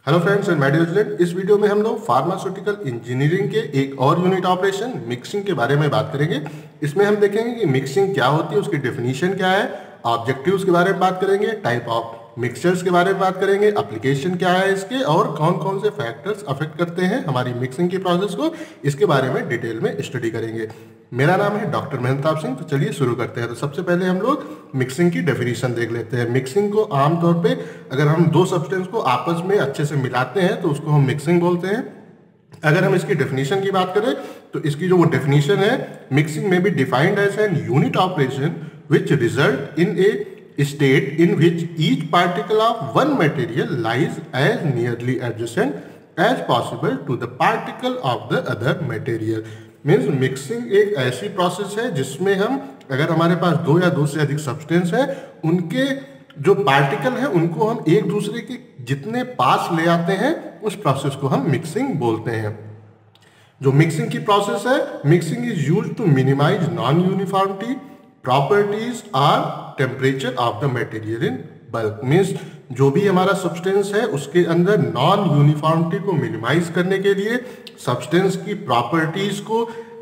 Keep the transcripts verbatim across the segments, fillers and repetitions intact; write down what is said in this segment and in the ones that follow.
Hello friends and medical student, इस video में हम लोग फार्मास्यूटिकल इंजीनियरिंग के एक और यूनिट ऑपरेशन मिक्सिंग के बारे में बात करेंगे। इसमें हम देखेंगे कि मिक्सिंग क्या होती है, उसकी डेफिनेशन क्या है, ऑब्जेक्टिव्स के बारे में बात करेंगे, टाइप ऑफ मिक्सचर्स के बारे में बात करेंगे, एप्लीकेशन क्या है इसके और कौन कौन से फैक्टर्स अफेक्ट करते हैं हमारी मिक्सिंग की प्रोसेस को, इसके बारे में डिटेल में स्टडी करेंगे। मेरा नाम है डॉक्टर मेहताब सिंह। तो चलिए शुरू करते हैं। तो सबसे पहले हम लोग मिक्सिंग की डेफिनेशन देख लेते हैं। मिक्सिंग को आमतौर पे अगर हम दो सब्सटेंस को आपस में अच्छे से मिलाते हैं तो उसको हम मिक्सिंग बोलते हैं। अगर हम इसकी डेफिनेशन की बात करें तो इसकी जो वो डेफिनेशन है, मिक्सिंग में be defined as an unit operation which result in a state in which each particle of one material lies as nearly adjacent as possible to the particle of the other material। Means mixing एक ऐसी process है जिसमें हम अगर हमारे पास दो या दो से अधिक सब्सटेंस है, उनके जो पार्टिकल है उनको हम एक दूसरे के जितने पास ले आते हैं उस प्रोसेस को हम मिक्सिंग बोलते हैं। जो मिक्सिंग की प्रोसेस है, mixing is used to minimise non uniformity properties or temperature of the material in bulk. Means जो भी हमारा सब्सटेंस है उसके अंदर नॉन यूनिफॉर्मिटी को मिनिमाइज करने के लिए, सब्सटेंस की प्रॉपर्टीज को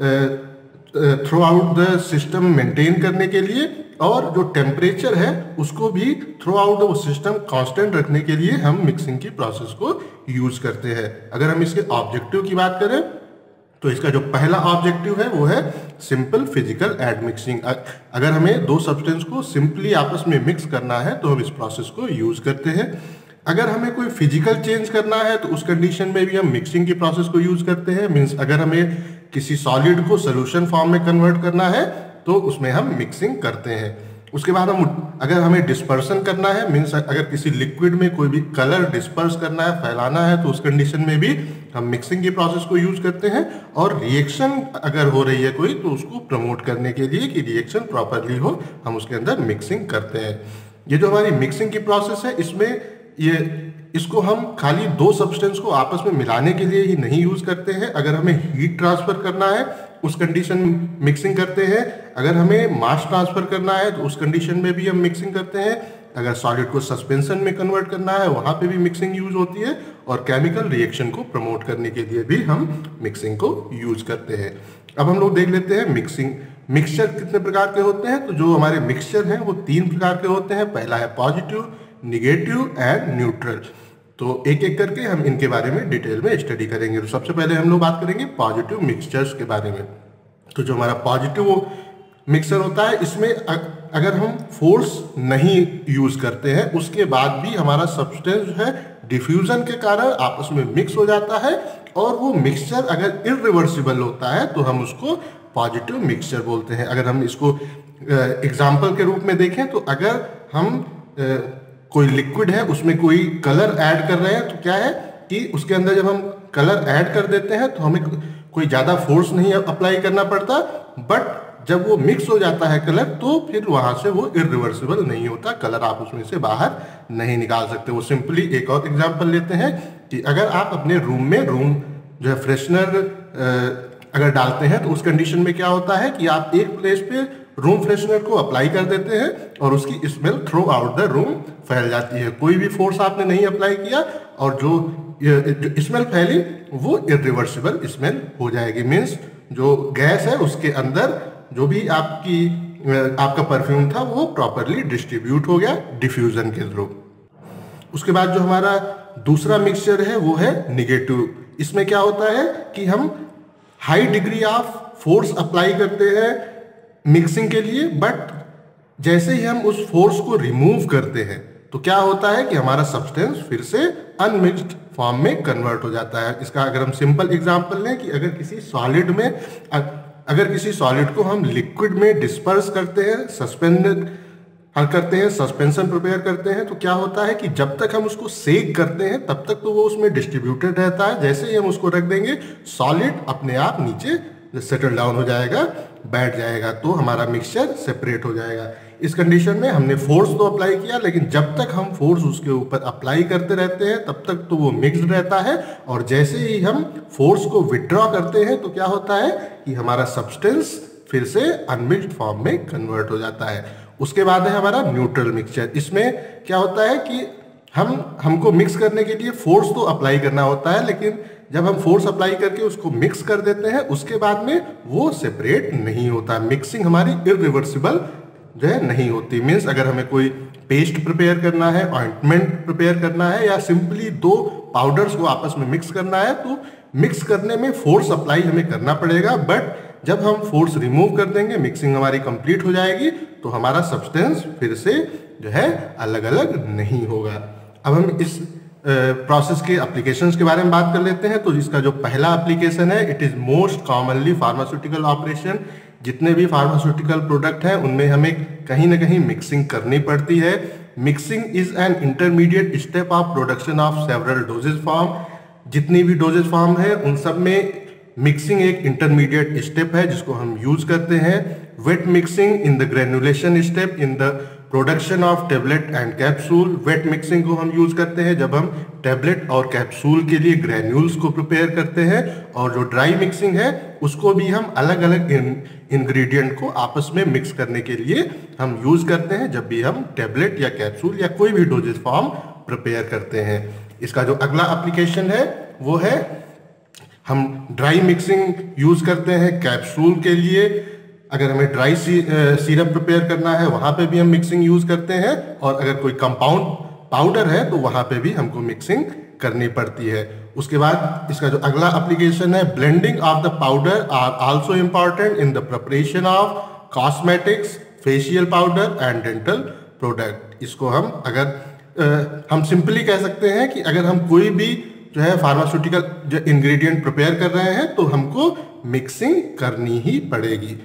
throughout the system maintain करने के लिए, और जो टेम्परेचर है उसको भी throughout the system constant रखने के लिए हम मिक्सिंग की प्रोसेस को यूज करते हैं। अगर हम इसके ऑब्जेक्टिव की बात करें तो इसका जो पहला ऑब्जेक्टिव है वो है सिंपल फिजिकल एडमिक्सिंग। अगर हमें दो सब्सटेंस को सिंपली आपस में मिक्स करना है तो हम इस प्रोसेस को यूज करते हैं। अगर हमें कोई फिजिकल चेंज करना है तो उस कंडीशन में भी हम मिक्सिंग की प्रोसेस को यूज करते हैं। मीन्स अगर हमें किसी सॉलिड को सोल्यूशन फॉर्म में कन्वर्ट करना है तो उसमें हम मिक्सिंग करते हैं। उसके बाद हम अगर हमें डिस्पर्सन करना है, मीन्स अगर किसी लिक्विड में कोई भी कलर डिस्पर्स करना है, फैलाना है, तो उस कंडीशन में भी हम मिक्सिंग की प्रोसेस को यूज करते हैं। और रिएक्शन अगर हो रही है कोई तो उसको प्रमोट करने के लिए कि रिएक्शन प्रॉपरली हो, हम उसके अंदर मिक्सिंग करते हैं। ये जो हमारी मिक्सिंग की प्रोसेस है, इसमें ये इसको हम खाली दो सब्सटेंस को आपस में मिलाने के लिए ही नहीं यूज करते हैं। अगर हमें हीट ट्रांसफर करना है उस कंडीशन मिक्सिंग करते हैं। अगर हमें मास ट्रांसफर करना है तो उस कंडीशन में भी हम मिक्सिंग करते हैं। अगर सॉलिड को सस्पेंशन में कन्वर्ट करना है वहां पे भी मिक्सिंग यूज होती है। और केमिकल रिएक्शन को प्रमोट करने के लिए भी हम मिक्सिंग को यूज करते हैं। अब हम लोग देख लेते हैं मिक्सिंग मिक्सचर कितने प्रकार के होते हैं। तो जो हमारे मिक्सचर हैं वो तीन प्रकार के होते हैं। पहला है पॉजिटिव, निगेटिव एंड न्यूट्रल। तो एक एक करके हम इनके बारे में डिटेल में स्टडी करेंगे। तो सबसे पहले हम लोग बात करेंगे पॉजिटिव मिक्सचर्स के बारे में। तो जो हमारा पॉजिटिव मिक्सचर होता है, इसमें अगर हम फोर्स नहीं यूज करते हैं उसके बाद भी हमारा सब्सटेंस जो है डिफ्यूजन के कारण आपस में मिक्स हो जाता है, और वो मिक्सचर अगर इरिवर्सिबल होता है तो हम उसको पॉजिटिव मिक्सचर बोलते हैं। अगर हम इसको एग्जाम्पल के रूप में देखें तो अगर हम आ, कोई लिक्विड है उसमें कोई कलर ऐड कर रहे हैं तो क्या है कि उसके अंदर जब हम कलर ऐड कर देते हैं तो हमें कोई ज़्यादा फोर्स नहीं अप्लाई करना पड़ता, बट जब वो मिक्स हो जाता है कलर तो फिर वहाँ से वो इरिवर्सिबल नहीं होता, कलर आप उसमें से बाहर नहीं निकाल सकते। वो सिंपली एक और एग्जांपल लेते हैं कि अगर आप अपने रूम में रूम जो है फ्रेशनर अगर डालते हैं तो उस कंडीशन में क्या होता है कि आप एक प्लेस पे रूम फ्रेशनर को अप्लाई कर देते हैं और उसकी smell throughout the room फैल जाती है। कोई भी फोर्स आपने नहीं अप्लाई किया और जो, जो स्मेल फैली वो इरिवर्सिबल स्मेल हो जाएगी। मीन्स जो गैस है उसके अंदर जो भी आपकी आपका परफ्यूम था वो प्रॉपरली डिस्ट्रीब्यूट हो गया डिफ्यूजन के थ्रू। उसके बाद जो हमारा दूसरा मिक्सचर है वो है निगेटिव। इसमें क्या होता है कि हम high degree of force apply करते हैं मिक्सिंग के लिए, बट जैसे ही हम उस फोर्स को रिमूव करते हैं तो क्या होता है कि हमारा सब्सटेंस फिर से अनमिक्स्ड फॉर्म में कन्वर्ट हो जाता है। इसका अगर हम सिंपल एग्जांपल लें कि अगर किसी सॉलिड में अगर किसी सॉलिड को हम लिक्विड में डिस्पर्स करते हैं, सस्पेंडेड हल करते हैं, सस्पेंशन प्रिपेयर करते हैं, तो क्या होता है कि जब तक हम उसको सेक करते हैं तब तक तो वो उसमें डिस्ट्रीब्यूटेड रहता है। जैसे ही हम उसको रख देंगे सॉलिड अपने आप नीचे सेटल डाउन हो जाएगा, बैठ जाएगा, तो हमारा मिक्सचर सेपरेट हो जाएगा। इस कंडीशन में हमने फोर्स तो अप्लाई किया, लेकिन जब तक हम फोर्स उसके ऊपर अप्लाई करते रहते हैं तब तक तो वो मिक्स्ड रहता है, और जैसे ही हम फोर्स को विड्रॉ करते हैं तो क्या होता है कि हमारा सब्सटेंस फिर से अनमिक्स्ड फॉर्म में कन्वर्ट हो जाता है। उसके बाद है हमारा न्यूट्रल मिक्सचर। इसमें क्या होता है कि हम हमको मिक्स करने के लिए फोर्स तो अप्लाई करना होता है, लेकिन जब हम फोर्स अप्लाई करके उसको मिक्स कर देते हैं उसके बाद में वो सेपरेट नहीं होता। मिक्सिंग हमारी इरिवर्सिबल जो है नहीं होती। मीन्स अगर हमें कोई पेस्ट प्रिपेयर करना है, ऑइंटमेंट प्रिपेयर करना है, या सिंपली दो पाउडर्स को आपस में मिक्स करना है, तो मिक्स करने में फोर्स अप्लाई हमें करना पड़ेगा। बट जब हम फोर्स रिमूव कर देंगे, मिक्सिंग हमारी कंप्लीट हो जाएगी, तो हमारा सब्सटेंस फिर से जो है अलग अलग नहीं होगा। अब हम इस प्रोसेस के एप्लीकेशंस के बारे में बात कर लेते हैं। तो इसका जो पहला एप्लीकेशन है, it is most commonly pharmaceutical operation. जितने भी फार्मास्यूटिकल प्रोडक्ट हैं उनमें हमें कहीं ना कहीं मिक्सिंग करनी पड़ती है। Mixing is an intermediate step of production of several dosages form. जितनी भी डोजेज फॉर्म है उन सब में मिक्सिंग एक इंटरमीडिएट स्टेप है जिसको हम यूज करते हैं। Wet mixing in the granulation step in the production of tablet and capsule. Wet mixing को हम यूज करते हैं जब हम टेबलेट और कैप्सूल के लिए ग्रेन्यूल्स को प्रिपेयर करते हैं। और जो ड्राई मिक्सिंग है उसको भी हम अलग अलग इंग्रेडिएंट को आपस में मिक्स करने के लिए हम यूज करते हैं जब भी हम टेबलेट या कैप्सूल या कोई भी डोजेज फॉर्म प्रिपेयर करते हैं। इसका जो अगला एप्लीकेशन है वो है, हम ड्राई मिक्सिंग यूज करते हैं कैप्सूल के लिए। अगर हमें ड्राई सी, सीरप प्रिपेयर करना है वहाँ पे भी हम मिक्सिंग यूज करते हैं, और अगर कोई कंपाउंड पाउडर है तो वहाँ पे भी हमको मिक्सिंग करनी पड़ती है। उसके बाद इसका जो अगला एप्लीकेशन है, blending of the powder are also important in the preparation of cosmetics, facial powder and dental product. इसको हम अगर आ, हम सिंपली कह सकते हैं कि अगर हम कोई भी जो है फार्मास्यूटिकल जो इंग्रेडिएंट प्रिपेयर कर रहे हैं तो हमको मिक्सिंग करनी ही पड़ेगी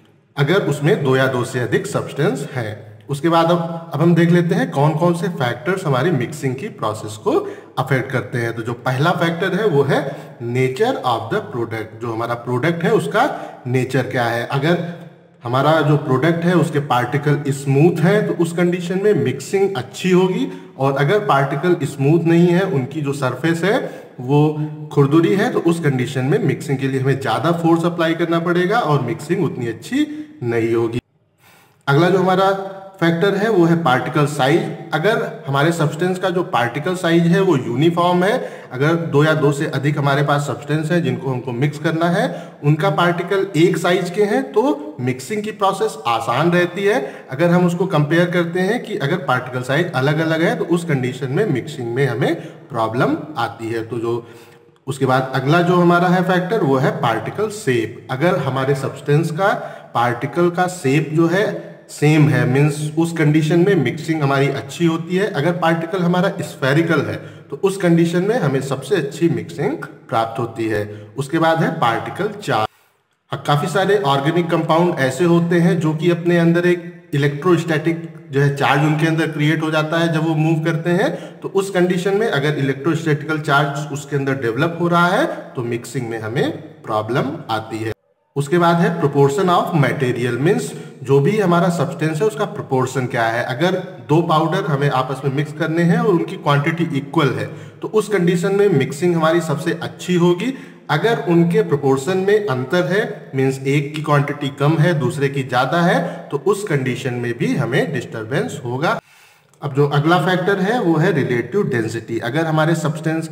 अगर उसमें दो या दो से अधिक सब्सटेंस है। उसके बाद अब अब हम देख लेते हैं कौन कौन से फैक्टर्स हमारी मिक्सिंग की प्रोसेस को अफेक्ट करते हैं। तो जो पहला फैक्टर है वो है नेचर ऑफ द प्रोडक्ट। जो हमारा प्रोडक्ट है उसका नेचर क्या है। अगर हमारा जो प्रोडक्ट है उसके पार्टिकल स्मूथ हैं तो उस कंडीशन में मिक्सिंग अच्छी होगी, और अगर पार्टिकल स्मूथ नहीं है, उनकी जो सरफेस है वो खुरदुरी है, तो उस कंडीशन में मिक्सिंग के लिए हमें ज़्यादा फोर्स अप्लाई करना पड़ेगा और मिक्सिंग उतनी अच्छी नहीं होगी। अगला जो हमारा फैक्टर है वो है पार्टिकल साइज। अगर हमारे सब्सटेंस का जो पार्टिकल साइज है वो यूनिफॉर्म है, अगर दो या दो से अधिक हमारे पास सब्सटेंस है जिनको हमको मिक्स करना है, उनका पार्टिकल एक साइज के हैं, तो मिक्सिंग की प्रोसेस आसान रहती है। अगर हम उसको कंपेयर करते हैं कि अगर पार्टिकल साइज अलग अलग है तो उस कंडीशन में मिक्सिंग में हमें प्रॉब्लम आती है। तो जो उसके बाद अगला जो हमारा है फैक्टर वो है पार्टिकल शेप। अगर हमारे सब्सटेंस का पार्टिकल का शेप जो है सेम है, मीन्स उस कंडीशन में मिक्सिंग हमारी अच्छी होती है। अगर पार्टिकल हमारा स्फेरिकल है तो उस कंडीशन में हमें सबसे अच्छी मिक्सिंग प्राप्त होती है। उसके बाद है पार्टिकल चार्ज। काफ़ी सारे ऑर्गेनिक कंपाउंड ऐसे होते हैं जो कि अपने अंदर एक इलेक्ट्रोस्टैटिक जो है चार्ज उनके अंदर क्रिएट हो जाता है जब वो मूव करते हैं, तो उस कंडीशन में अगर इलेक्ट्रोस्टैटिकल चार्ज उसके अंदर डेवलप हो रहा है तो मिक्सिंग में हमें प्रॉब्लम आती है। उसके बाद है प्रोपोर्शन ऑफ मटेरियल, मीन्स जो भी हमारा सब्सटेंस है उसका प्रोपोर्शन क्या है। अगर दो पाउडर हमें आपस में मिक्स करने हैं और उनकी क्वांटिटी इक्वल है तो उस कंडीशन में मिक्सिंग हमारी सबसे अच्छी होगी। अगर उनके प्रोपोर्शन में अंतर है, मीन्स एक की क्वांटिटी कम है दूसरे की ज़्यादा है, तो उस कंडीशन में भी हमें डिस्टर्बेंस होगा। अब जो अगला फैक्टर है वो है रिलेटिव डेंसिटी। अगर हमारे सब्सटेंस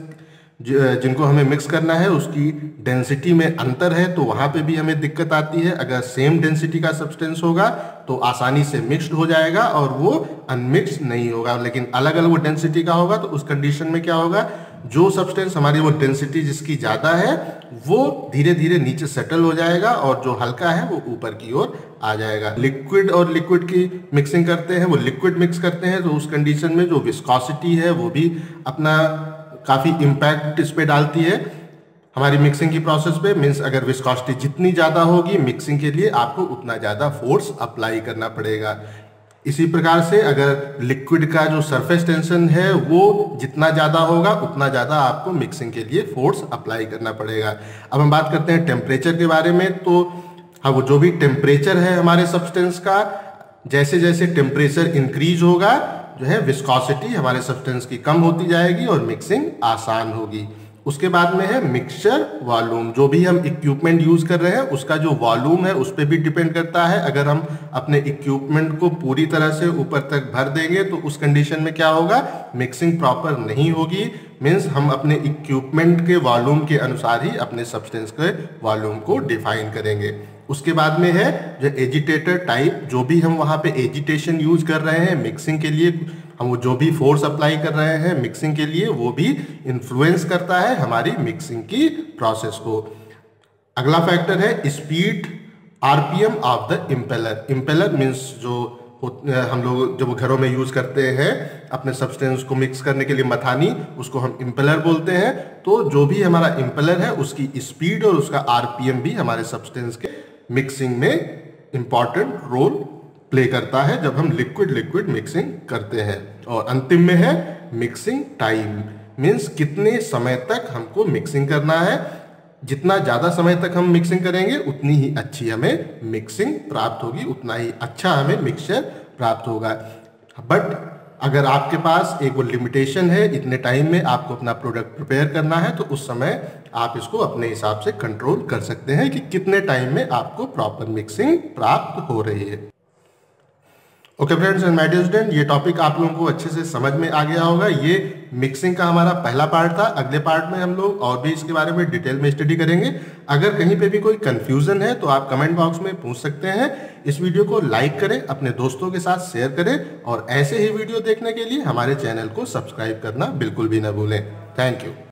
जिनको हमें मिक्स करना है उसकी डेंसिटी में अंतर है तो वहाँ पे भी हमें दिक्कत आती है। अगर सेम डेंसिटी का सब्सटेंस होगा तो आसानी से मिक्स्ड हो जाएगा और वो अनमिक्स नहीं होगा, लेकिन अलग अलग वो डेंसिटी का होगा तो उस कंडीशन में क्या होगा, जो सब्सटेंस हमारी वो डेंसिटी जिसकी ज़्यादा है वो धीरे धीरे नीचे सेटल हो जाएगा और जो हल्का है वो ऊपर की ओर आ जाएगा। लिक्विड और लिक्विड की मिक्सिंग करते हैं, वो लिक्विड मिक्स करते हैं तो उस कंडीशन में जो विस्कोसिटी है वो भी अपना काफ़ी इम्पैक्ट इस पे डालती है हमारी मिक्सिंग की प्रोसेस पे। मीन्स अगर विस्कोसिटी जितनी ज़्यादा होगी मिक्सिंग के लिए आपको उतना ज़्यादा फोर्स अप्लाई करना पड़ेगा। इसी प्रकार से अगर लिक्विड का जो सरफेस टेंशन है वो जितना ज़्यादा होगा उतना ज़्यादा आपको मिक्सिंग के लिए फोर्स अप्लाई करना पड़ेगा। अब हम बात करते हैं टेम्परेचर के बारे में। तो हाँ, वो जो भी टेम्परेचर है हमारे सब्सटेंस का, जैसे जैसे टेम्परेचर इंक्रीज होगा जो है विस्कोसिटी हमारे सब्सटेंस की कम होती जाएगी और मिक्सिंग आसान होगी। उसके बाद में है मिक्सचर वॉल्यूम। जो भी हम इक्विपमेंट यूज कर रहे हैं उसका जो वॉल्यूम है उस पर भी डिपेंड करता है। अगर हम अपने इक्विपमेंट को पूरी तरह से ऊपर तक भर देंगे तो उस कंडीशन में क्या होगा, मिक्सिंग प्रॉपर नहीं होगी। मीन्स हम अपने इक्विपमेंट के वॉल्यूम के अनुसार ही अपने सब्सटेंस के वॉल्यूम को डिफाइन करेंगे। उसके बाद में है जो एजिटेटर टाइप, जो भी हम वहाँ पे एजिटेशन यूज कर रहे हैं मिक्सिंग के लिए, हम वो जो भी फोर्स अप्लाई कर रहे हैं मिक्सिंग के लिए, वो भी इन्फ्लुएंस करता है हमारी मिक्सिंग की प्रोसेस को। अगला फैक्टर है speed RPM of the impeller. Impeller means जो हम लोग जब घरों में यूज करते हैं अपने सब्सटेंस को मिक्स करने के लिए मथानी, उसको हम इम्पेलर बोलते हैं। तो जो भी हमारा इम्पेलर है उसकी स्पीड और उसका आरपीएम भी हमारे सब्सटेंस के मिक्सिंग में इंपॉर्टेंट रोल प्ले करता है जब हम लिक्विड लिक्विड मिक्सिंग करते हैं। और अंतिम में है मिक्सिंग टाइम, मीन्स कितने समय तक हमको मिक्सिंग करना है। जितना ज़्यादा समय तक हम मिक्सिंग करेंगे उतनी ही अच्छी हमें मिक्सिंग प्राप्त होगी, उतना ही अच्छा हमें मिक्सचर प्राप्त होगा। बट अगर आपके पास एक वो लिमिटेशन है, इतने टाइम में आपको अपना प्रोडक्ट प्रिपेयर करना है, तो उस समय आप इसको अपने हिसाब से कंट्रोल कर सकते हैं कि कितने टाइम में आपको प्रॉपर मिक्सिंग प्राप्त हो रही है। Okay friends and my dear student, ये टॉपिक आप लोगों को अच्छे से समझ में आ गया होगा। ये मिक्सिंग का हमारा पहला पार्ट था। अगले पार्ट में हम लोग और भी इसके बारे में डिटेल में स्टडी करेंगे। अगर कहीं पे भी कोई कंफ्यूजन है तो आप कमेंट बॉक्स में पूछ सकते हैं। इस वीडियो को लाइक करें, अपने दोस्तों के साथ शेयर करें और ऐसे ही वीडियो देखने के लिए हमारे चैनल को सब्सक्राइब करना बिल्कुल भी ना भूलें। Thank you.